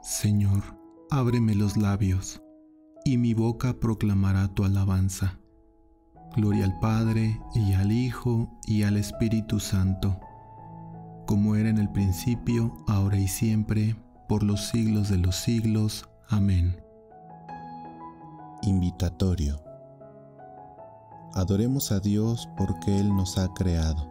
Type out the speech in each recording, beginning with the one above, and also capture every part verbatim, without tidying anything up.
Señor, ábreme los labios, y mi boca proclamará tu alabanza. Gloria al Padre, y al Hijo, y al Espíritu Santo, como era en el principio, ahora y siempre, por los siglos de los siglos. Amén. Invitatorio. Adoremos a Dios porque Él nos ha creado.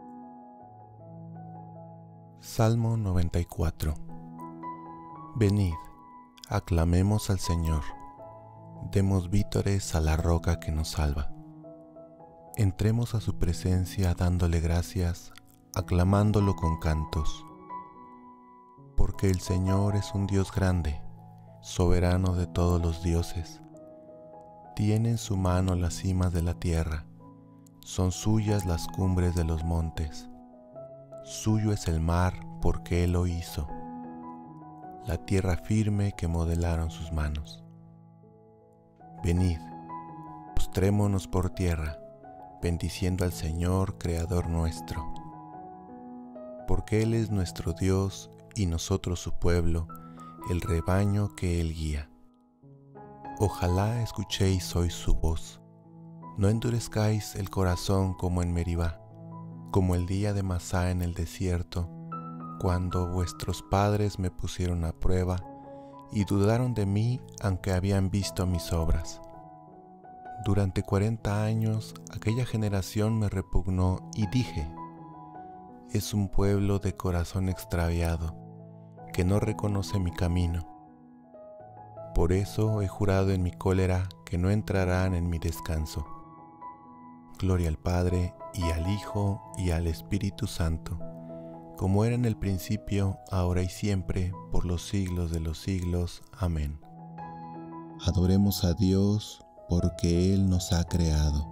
Salmo noventa y cuatro. Venid, aclamemos al Señor, demos vítores a la roca que nos salva. Entremos a su presencia dándole gracias, aclamándolo con cantos. Porque el Señor es un Dios grande, soberano de todos los dioses. Tiene en su mano las cimas de la tierra, son suyas las cumbres de los montes. Suyo es el mar porque Él lo hizo, la tierra firme que modelaron sus manos. Venid, postrémonos por tierra, bendiciendo al Señor, Creador nuestro. Porque Él es nuestro Dios y nosotros su pueblo, el rebaño que Él guía. Ojalá escuchéis hoy su voz, no endurezcáis el corazón como en Meribá, como el día de Masá en el desierto, cuando vuestros padres me pusieron a prueba y dudaron de mí aunque habían visto mis obras. Durante cuarenta años aquella generación me repugnó y dije, es un pueblo de corazón extraviado, que no reconoce mi camino. Por eso he jurado en mi cólera que no entrarán en mi descanso. Gloria al Padre, y al Hijo, y al Espíritu Santo, como era en el principio, ahora y siempre, por los siglos de los siglos. Amén. Adoremos a Dios, porque Él nos ha creado.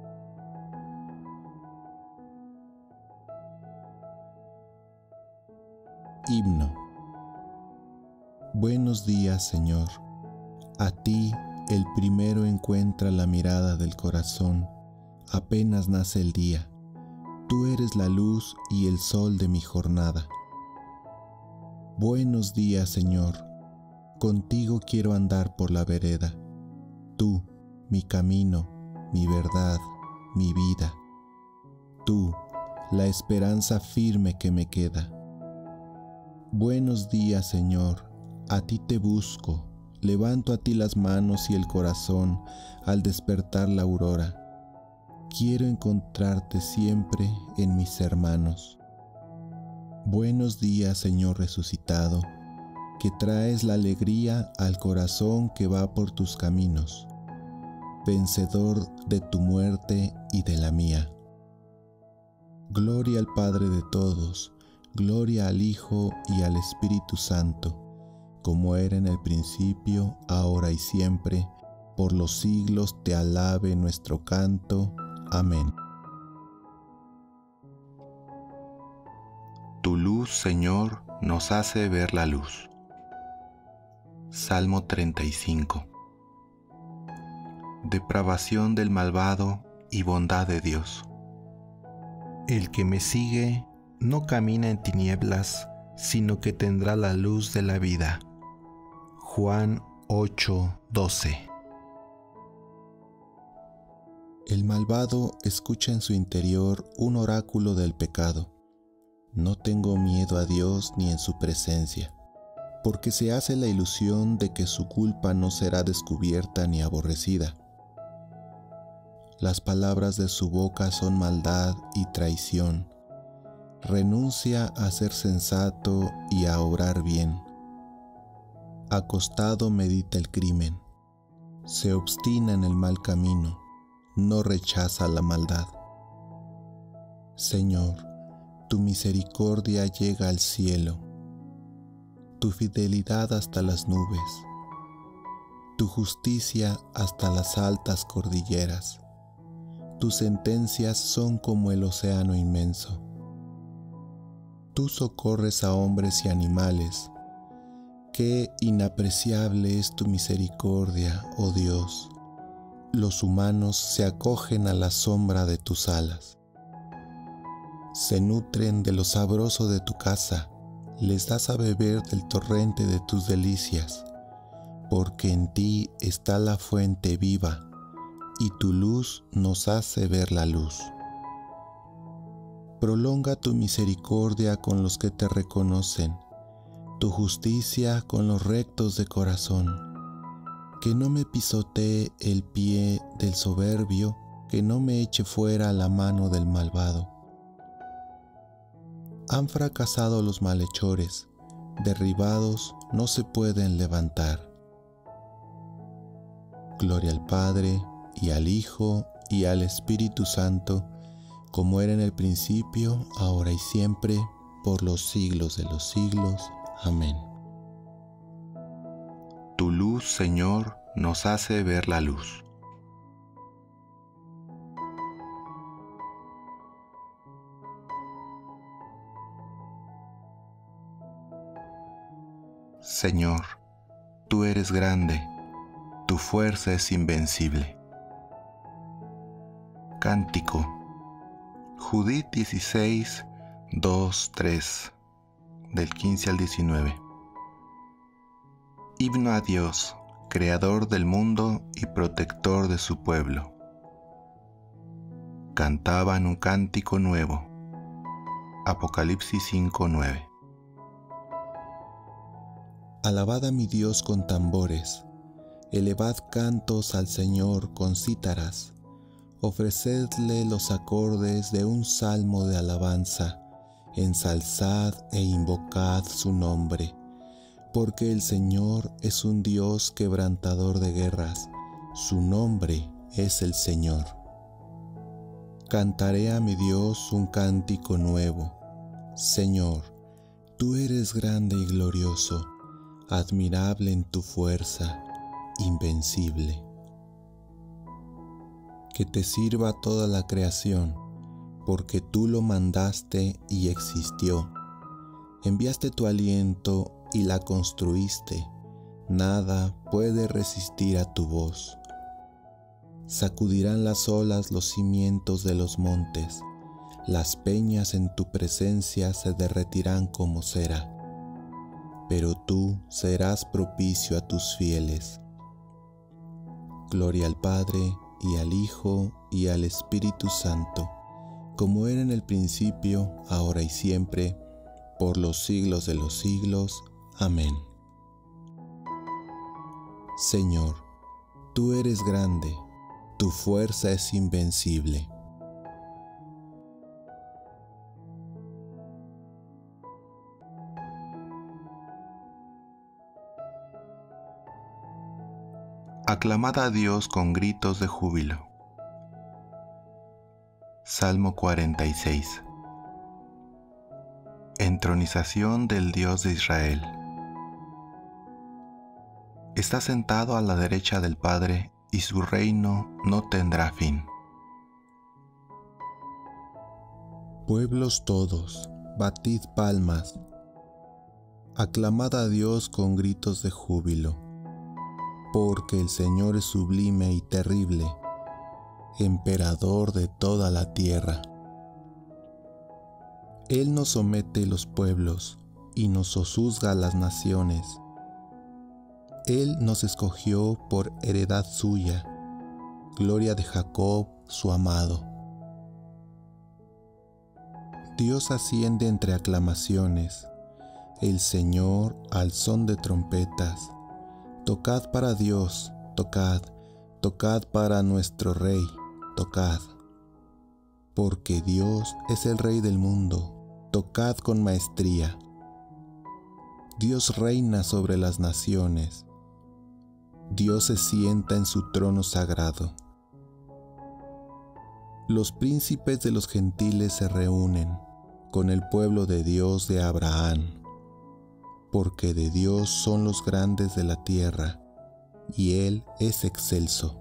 Himno. Buenos días, Señor. A ti el primero encuentra la mirada del corazón, apenas nace el día. Tú eres la luz y el sol de mi jornada. Buenos días, Señor. Contigo quiero andar por la vereda. Tú, mi camino, mi verdad, mi vida. Tú, la esperanza firme que me queda. Buenos días, Señor. A ti te busco. Levanto a ti las manos y el corazón al despertar la aurora. Quiero encontrarte siempre en mis hermanos. Buenos días, Señor resucitado, que traes la alegría al corazón que va por tus caminos, vencedor de tu muerte y de la mía. Gloria al Padre de todos, gloria al Hijo y al Espíritu Santo, como era en el principio, ahora y siempre, por los siglos te alabe nuestro canto. Amén. Tu luz, Señor, nos hace ver la luz. Salmo treinta y cinco. Depravación del malvado y bondad de Dios. El que me sigue no camina en tinieblas, sino que tendrá la luz de la vida. Juan ocho, doce. El malvado escucha en su interior un oráculo del pecado. No tengo miedo a Dios ni en su presencia, porque se hace la ilusión de que su culpa no será descubierta ni aborrecida. Las palabras de su boca son maldad y traición. Renuncia a ser sensato y a obrar bien. Acostado medita el crimen. Se obstina en el mal camino. No rechaza la maldad. Señor, tu misericordia llega al cielo, tu fidelidad hasta las nubes, tu justicia hasta las altas cordilleras. Tus sentencias son como el océano inmenso. Tú socorres a hombres y animales. Qué inapreciable es tu misericordia, oh Dios. Los humanos se acogen a la sombra de tus alas. Se nutren de lo sabroso de tu casa, les das a beber del torrente de tus delicias, porque en ti está la fuente viva, y tu luz nos hace ver la luz. Prolonga tu misericordia con los que te reconocen, tu justicia con los rectos de corazón. Que no me pisotee el pie del soberbio, que no me eche fuera la mano del malvado. Han fracasado los malhechores, derribados no se pueden levantar. Gloria al Padre, y al Hijo, y al Espíritu Santo, como era en el principio, ahora y siempre, por los siglos de los siglos. Amén. Tu luz, Señor, nos hace ver la luz. Señor, tú eres grande, tu fuerza es invencible. Cántico. Judith dieciséis, dos, tres, del quince al diecinueve. Himno a Dios, creador del mundo y protector de su pueblo. Cantaban un cántico nuevo. Apocalipsis cinco, nueve. Alabad a mi Dios con tambores, elevad cantos al Señor con cítaras, ofrecedle los acordes de un salmo de alabanza, ensalzad e invocad su nombre, porque el Señor es un Dios quebrantador de guerras, su nombre es el Señor. Cantaré a mi Dios un cántico nuevo. Señor, tú eres grande y glorioso, admirable en tu fuerza, invencible. Que te sirva toda la creación, porque tú lo mandaste y existió. Enviaste tu aliento y la construiste, nada puede resistir a tu voz. Sacudirán las olas los cimientos de los montes, las peñas en tu presencia se derretirán como cera. Pero tú serás propicio a tus fieles. Gloria al Padre, y al Hijo, y al Espíritu Santo, como era en el principio, ahora y siempre, por los siglos de los siglos. Amén. Señor, tú eres grande, tu fuerza es invencible. Aclamad a Dios con gritos de júbilo. Salmo cuarenta y seis. Entronización del Dios de Israel. Está sentado a la derecha del Padre, y su reino no tendrá fin. Pueblos todos, batid palmas. Aclamad a Dios con gritos de júbilo. Porque el Señor es sublime y terrible, emperador de toda la tierra. Él nos somete los pueblos y nos sojuzga las naciones. Él nos escogió por heredad suya, gloria de Jacob, su amado. Dios asciende entre aclamaciones, el Señor al son de trompetas. Tocad para Dios, tocad, tocad para nuestro Rey, tocad. Porque Dios es el Rey del mundo, tocad con maestría. Dios reina sobre las naciones, Dios se sienta en su trono sagrado. Los príncipes de los gentiles se reúnen con el pueblo de Dios de Abraham. Porque de Dios son los grandes de la tierra, y Él es excelso.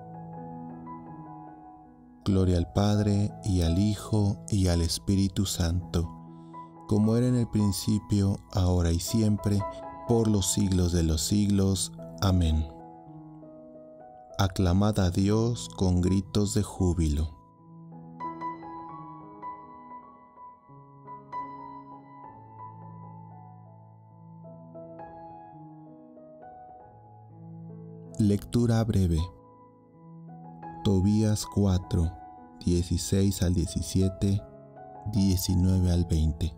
Gloria al Padre, y al Hijo, y al Espíritu Santo, como era en el principio, ahora y siempre, por los siglos de los siglos. Amén. Aclamad a Dios con gritos de júbilo. Lectura breve. Tobías cuatro, dieciséis al diecisiete, diecinueve al veinte.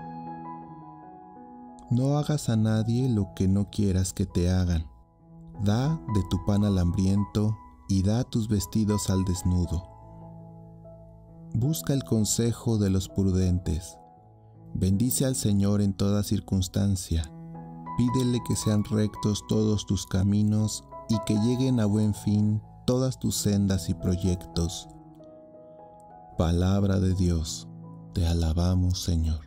No hagas a nadie lo que no quieras que te hagan. Da de tu pan al hambriento y da tus vestidos al desnudo. Busca el consejo de los prudentes. Bendice al Señor en toda circunstancia. Pídele que sean rectos todos tus caminos y que lleguen a buen fin todas tus sendas y proyectos. Palabra de Dios, te alabamos, Señor.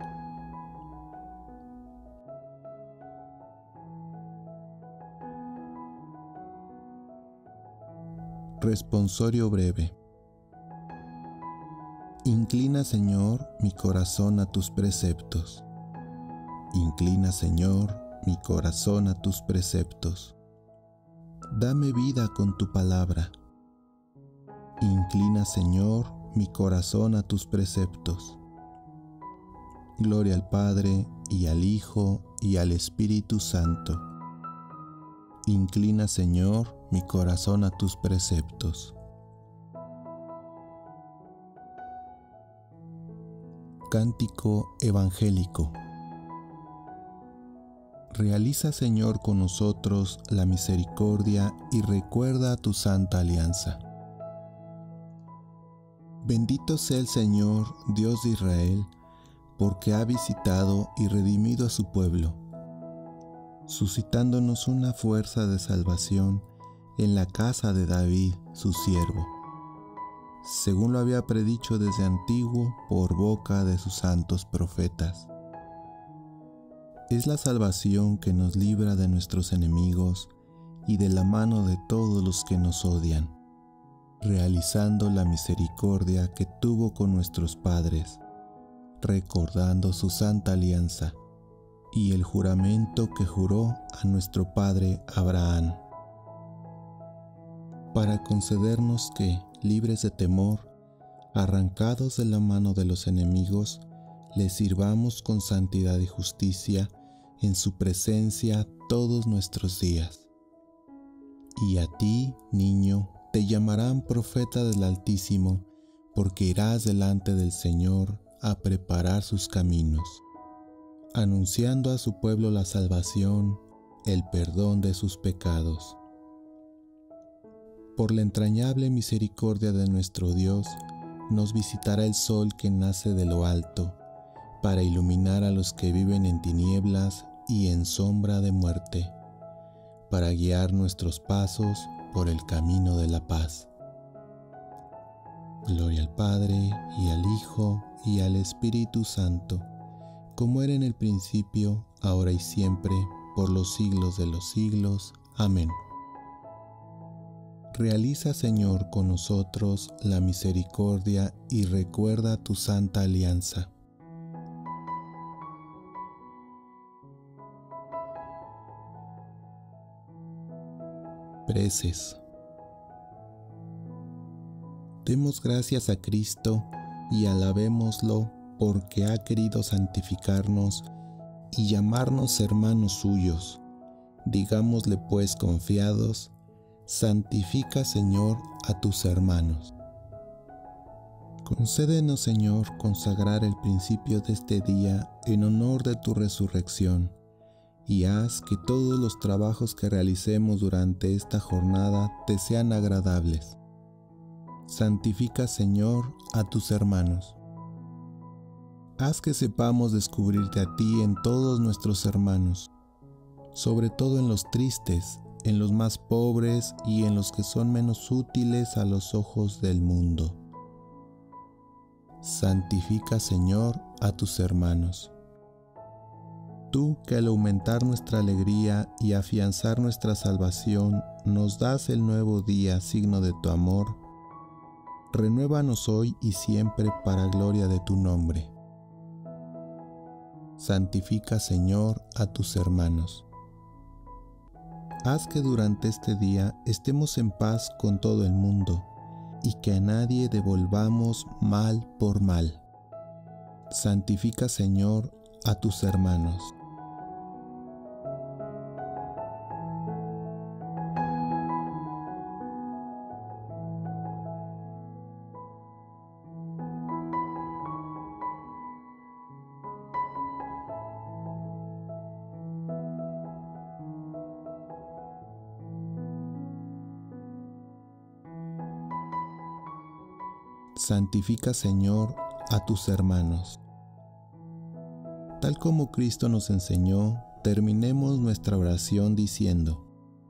Responsorio breve. Inclina, Señor, mi corazón a tus preceptos. Inclina, Señor, mi corazón a tus preceptos. Dame vida con tu palabra. Inclina, Señor, mi corazón a tus preceptos. Gloria al Padre, y al Hijo, y al Espíritu Santo. Inclina, Señor, mi corazón a tus preceptos. Cántico evangélico. Realiza, Señor, con nosotros la misericordia y recuerda tu santa alianza. Bendito sea el Señor, Dios de Israel, porque ha visitado y redimido a su pueblo, suscitándonos una fuerza de salvación en la casa de David, su siervo, según lo había predicho desde antiguo por boca de sus santos profetas. Es la salvación que nos libra de nuestros enemigos y de la mano de todos los que nos odian, realizando la misericordia que tuvo con nuestros padres, recordando su santa alianza y el juramento que juró a nuestro padre Abraham, para concedernos que, libres de temor, arrancados de la mano de los enemigos, les sirvamos con santidad y justicia en su presencia todos nuestros días. Y a ti, niño, te llamarán profeta del Altísimo, porque irás delante del Señor a preparar sus caminos, anunciando a su pueblo la salvación, el perdón de sus pecados. Por la entrañable misericordia de nuestro Dios, nos visitará el sol que nace de lo alto, para iluminar a los que viven en tinieblas y en sombra de muerte, para guiar nuestros pasos por el camino de la paz. Gloria al Padre, y al Hijo, y al Espíritu Santo, como era en el principio, ahora y siempre, por los siglos de los siglos. Amén. Realiza, Señor, con nosotros la misericordia y recuerda tu santa alianza. Preces. Demos gracias a Cristo y alabémoslo porque ha querido santificarnos y llamarnos hermanos suyos. Digámosle pues confiados: santifica, Señor, a tus hermanos. Concédenos, Señor, consagrar el principio de este día en honor de tu resurrección, y haz que todos los trabajos que realicemos durante esta jornada te sean agradables. Santifica, Señor, a tus hermanos. Haz que sepamos descubrirte a ti en todos nuestros hermanos, sobre todo en los tristes, en los más pobres y en los que son menos útiles a los ojos del mundo. Santifica, Señor, a tus hermanos. Tú que al aumentar nuestra alegría y afianzar nuestra salvación nos das el nuevo día, signo de tu amor, renuévanos hoy y siempre para gloria de tu nombre. Santifica, Señor, a tus hermanos. Haz que durante este día estemos en paz con todo el mundo y que a nadie devolvamos mal por mal. Santifica, Señor, a tus hermanos. santifica, Señor, a tus hermanos. Tal como Cristo nos enseñó, terminemos nuestra oración diciendo: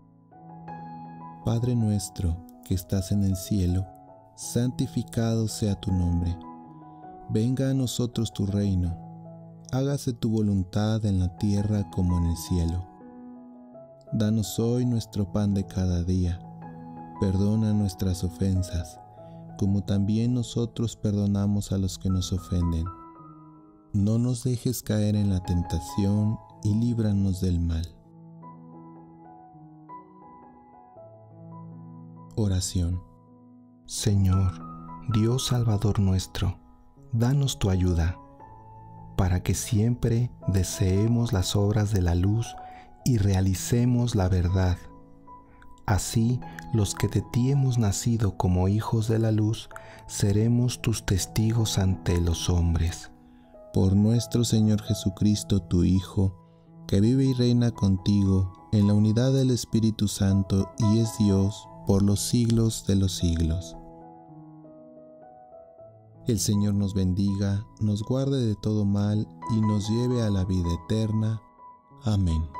Padre nuestro que estás en el cielo, santificado sea tu nombre. Venga a nosotros tu reino. Hágase tu voluntad en la tierra como en el cielo. Danos hoy nuestro pan de cada día. Perdona nuestras ofensas, como también nosotros perdonamos a los que nos ofenden. No nos dejes caer en la tentación y líbranos del mal. Oración. Señor, Dios Salvador nuestro, danos tu ayuda, para que siempre deseemos las obras de la luz y realicemos la verdad. Así, los que de ti hemos nacido como hijos de la luz, seremos tus testigos ante los hombres. Por nuestro Señor Jesucristo, tu Hijo, que vive y reina contigo en la unidad del Espíritu Santo y es Dios por los siglos de los siglos. El Señor nos bendiga, nos guarde de todo mal y nos lleve a la vida eterna. Amén.